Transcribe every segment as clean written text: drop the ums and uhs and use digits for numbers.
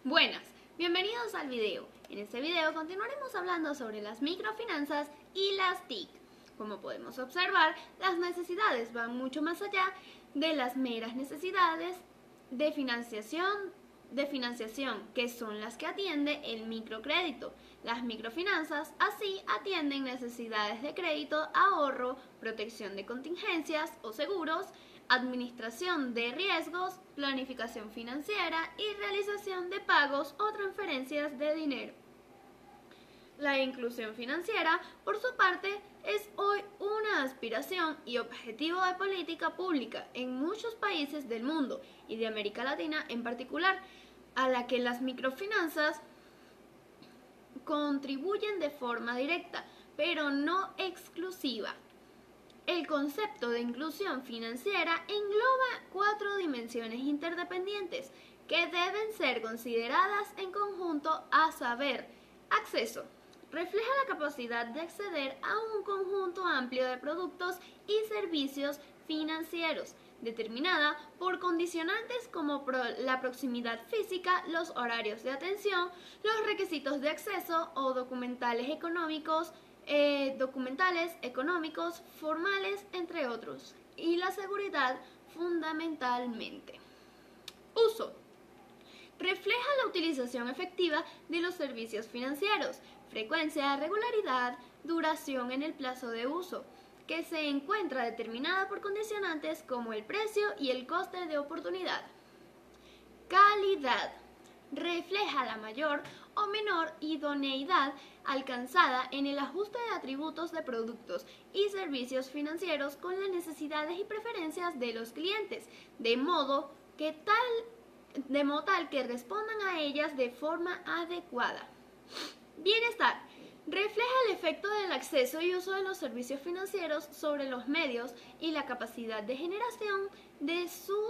Buenas, bienvenidos al video. En este video continuaremos hablando sobre las microfinanzas y las TIC. Como podemos observar, las necesidades van mucho más allá de las meras necesidades de financiación, que son las que atiende el microcrédito. Las microfinanzas así atienden necesidades de crédito, ahorro, protección de contingencias o seguros, administración de riesgos, planificación financiera y realización de pagos o transferencias de dinero. La inclusión financiera, por su parte, es hoy una aspiración y objetivo de política pública en muchos países del mundo y de América Latina en particular, a la que las microfinanzas contribuyen de forma directa, pero no exclusiva. El concepto de inclusión financiera engloba 4 dimensiones interdependientes que deben ser consideradas en conjunto, a saber, acceso. Refleja la capacidad de acceder a un conjunto amplio de productos y servicios financieros, determinada por condicionantes como la proximidad física, los horarios de atención, los requisitos de acceso o documentales económicos, formales, entre otros, y la seguridad fundamentalmente. Uso. Refleja la utilización efectiva de los servicios financieros, frecuencia, regularidad, duración en el plazo de uso, que se encuentra determinada por condicionantes como el precio y el coste de oportunidad. Calidad. Refleja la mayor o menor idoneidad alcanzada en el ajuste de atributos de productos y servicios financieros con las necesidades y preferencias de los clientes, de modo tal que respondan a ellas de forma adecuada. Bienestar. Refleja el efecto del acceso y uso de los servicios financieros sobre los medios y la capacidad de generación de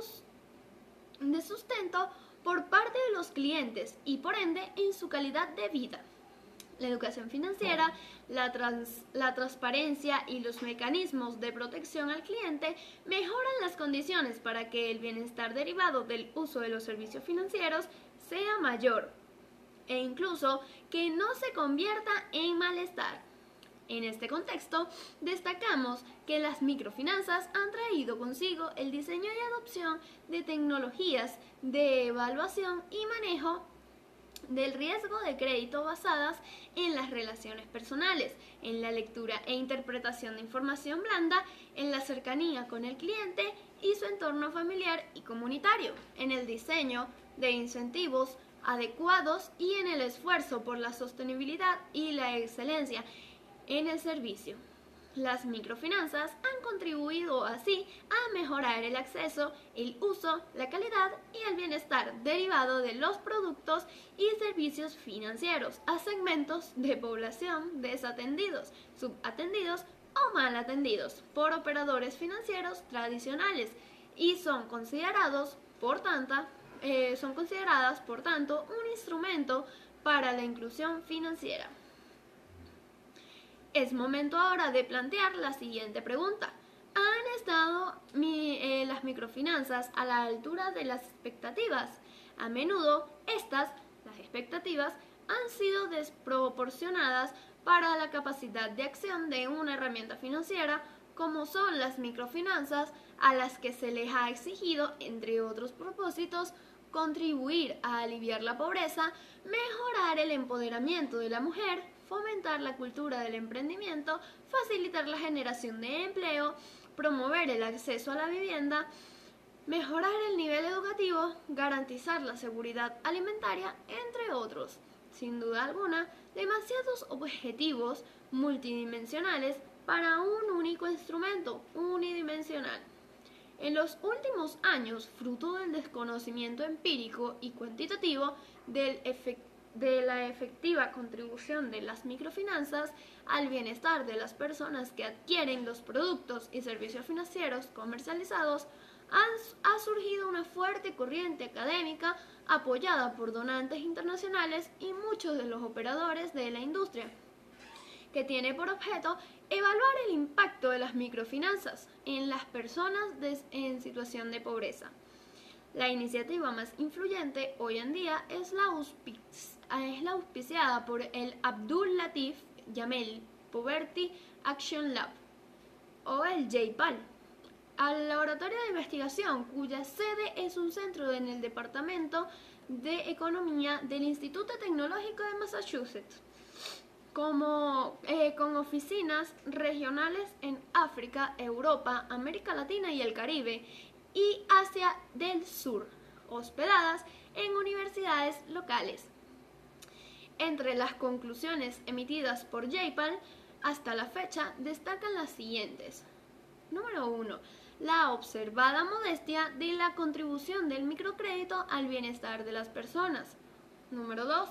sustento por parte de los clientes y por ende en su calidad de vida. La educación financiera, la transparencia y los mecanismos de protección al cliente mejoran las condiciones para que el bienestar derivado del uso de los servicios financieros sea mayor e incluso que no se convierta en malestar. En este contexto, destacamos que las microfinanzas han traído consigo el diseño y adopción de tecnologías de evaluación y manejo del riesgo de crédito basadas en las relaciones personales, en la lectura e interpretación de información blanda, en la cercanía con el cliente y su entorno familiar y comunitario, en el diseño de incentivos adecuados y en el esfuerzo por la sostenibilidad y la excelencia en el servicio. Las microfinanzas han contribuido así a mejorar el acceso, el uso, la calidad y el bienestar derivado de los productos y servicios financieros a segmentos de población desatendidos, subatendidos o mal atendidos por operadores financieros tradicionales y son consideradas, por tanto, un instrumento para la inclusión financiera. Es momento ahora de plantear la siguiente pregunta. ¿Han estado las microfinanzas a la altura de las expectativas? A menudo las expectativas, han sido desproporcionadas para la capacidad de acción de una herramienta financiera como son las microfinanzas, a las que se les ha exigido, entre otros propósitos, contribuir a aliviar la pobreza, mejorar el empoderamiento de la mujer, fomentar la cultura del emprendimiento, facilitar la generación de empleo, promover el acceso a la vivienda, mejorar el nivel educativo, garantizar la seguridad alimentaria, entre otros. Sin duda alguna, demasiados objetivos multidimensionales para un único instrumento unidimensional. En los últimos años, fruto del desconocimiento empírico y cuantitativo de la efectiva contribución de las microfinanzas al bienestar de las personas que adquieren los productos y servicios financieros comercializados, ha surgido una fuerte corriente académica apoyada por donantes internacionales y muchos de los operadores de la industria, que tiene por objeto evaluar el impacto de las microfinanzas en las personas en situación de pobreza. La iniciativa más influyente hoy en día es la auspiciada por el Abdul Latif Jameel Poverty Action Lab, o el JPAL, al laboratorio de investigación cuya sede es un centro en el Departamento de Economía del Instituto Tecnológico de Massachusetts, con oficinas regionales en África, Europa, América Latina y el Caribe y Asia del Sur, hospedadas en universidades locales. Entre las conclusiones emitidas por JPAL hasta la fecha destacan las siguientes. Número 1. La observada modestia de la contribución del microcrédito al bienestar de las personas. Número 2.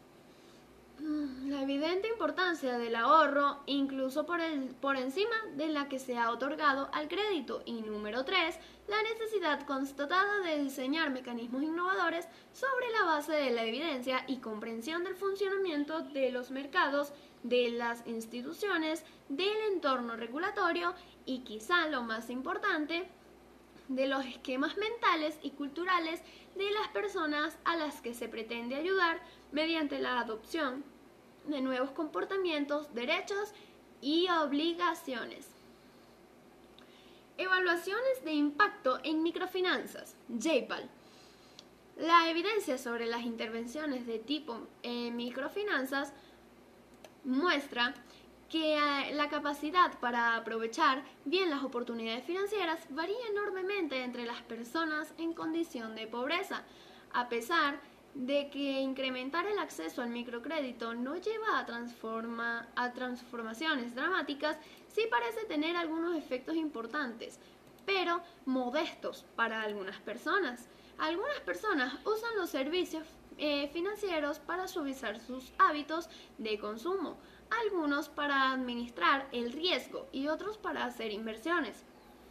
La evidente importancia del ahorro, incluso por encima de la que se ha otorgado al crédito. Y número 3. La necesidad constatada de diseñar mecanismos innovadores sobre la base de la evidencia y comprensión del funcionamiento de los mercados, de las instituciones, del entorno regulatorio y, quizá lo más importante, de los esquemas mentales y culturales de las personas a las que se pretende ayudar mediante la adopción de nuevos comportamientos, derechos y obligaciones. Evaluaciones de impacto en microfinanzas. JPAL. La evidencia sobre las intervenciones de tipo microfinanzas muestra que la capacidad para aprovechar bien las oportunidades financieras varía enormemente entre las personas en condición de pobreza, a pesar de que incrementar el acceso al microcrédito no lleva a transformaciones dramáticas. Sí parece tener algunos efectos importantes, pero modestos para algunas personas. Algunas personas usan los servicios financieros para suavizar sus hábitos de consumo, algunos para administrar el riesgo y otros para hacer inversiones.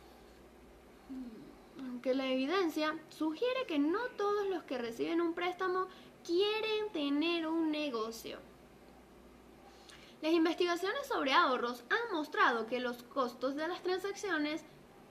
Aunque la evidencia sugiere que no todos los que reciben un préstamo quieren tener un negocio. Las investigaciones sobre ahorros han mostrado que los costos de las transacciones,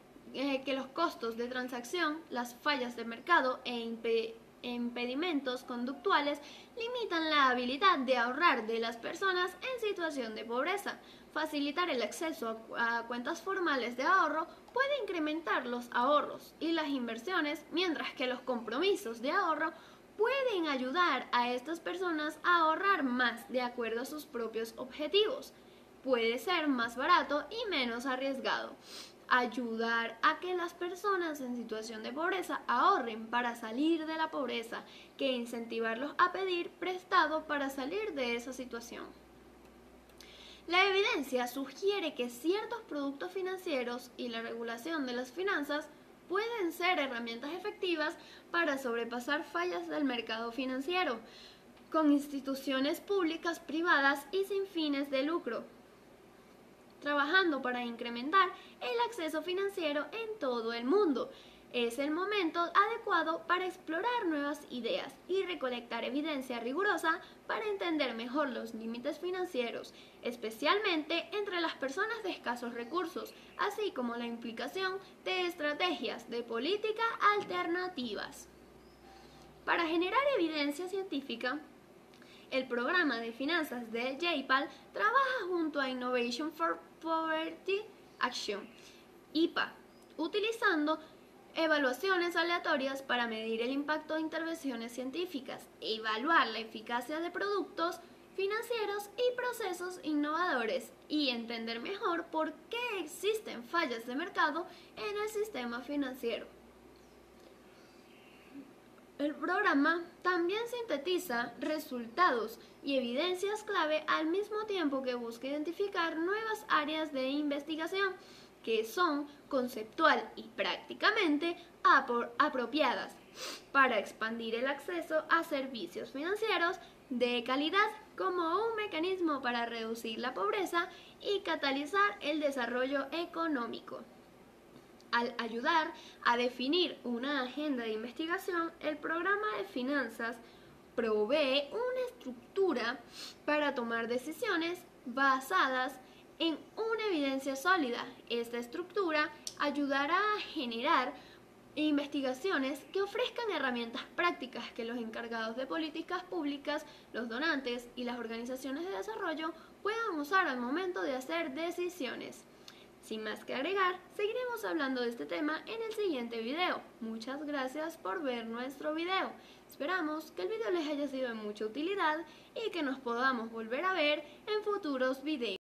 las fallas de mercado e impedimentos conductuales limitan la habilidad de ahorrar de las personas en situación de pobreza. Facilitar el acceso a cuentas formales de ahorro puede incrementar los ahorros y las inversiones, mientras que los compromisos de ahorro pueden ayudar a estas personas a ahorrar más de acuerdo a sus propios objetivos. Puede ser más barato y menos arriesgado. Ayudar a que las personas en situación de pobreza ahorren para salir de la pobreza que incentivarlos a pedir prestado para salir de esa situación. La evidencia sugiere que ciertos productos financieros y la regulación de las finanzas pueden ser herramientas efectivas para sobrepasar fallas del mercado financiero, con instituciones públicas, privadas y sin fines de lucro, trabajando para incrementar el acceso financiero en todo el mundo. Es el momento adecuado para explorar nuevas ideas y recolectar evidencia rigurosa para entender mejor los límites financieros, especialmente entre las personas de escasos recursos, así como la implicación de estrategias de política alternativas. Para generar evidencia científica, el programa de finanzas de JPAL trabaja junto a Innovation for Poverty Action, IPA, utilizando evaluaciones aleatorias para medir el impacto de intervenciones científicas, evaluar la eficacia de productos financieros y procesos innovadores y entender mejor por qué existen fallas de mercado en el sistema financiero. El programa también sintetiza resultados y evidencias clave al mismo tiempo que busca identificar nuevas áreas de investigación que son conceptual y prácticamente apropiadas para expandir el acceso a servicios financieros de calidad como un mecanismo para reducir la pobreza y catalizar el desarrollo económico. Al ayudar a definir una agenda de investigación, el programa de finanzas provee una estructura para tomar decisiones basadas en una evidencia sólida. Esta estructura ayudará a generar investigaciones que ofrezcan herramientas prácticas que los encargados de políticas públicas, los donantes y las organizaciones de desarrollo puedan usar al momento de hacer decisiones. Sin más que agregar, seguiremos hablando de este tema en el siguiente video. Muchas gracias por ver nuestro video. Esperamos que el video les haya sido de mucha utilidad y que nos podamos volver a ver en futuros videos.